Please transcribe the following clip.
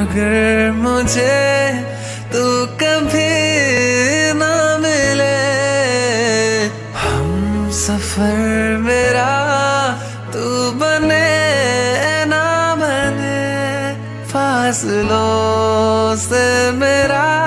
अगर मुझे तू कभी ना मिले, हम सफर मेरा तू बने ना बने, फासलों से मेरा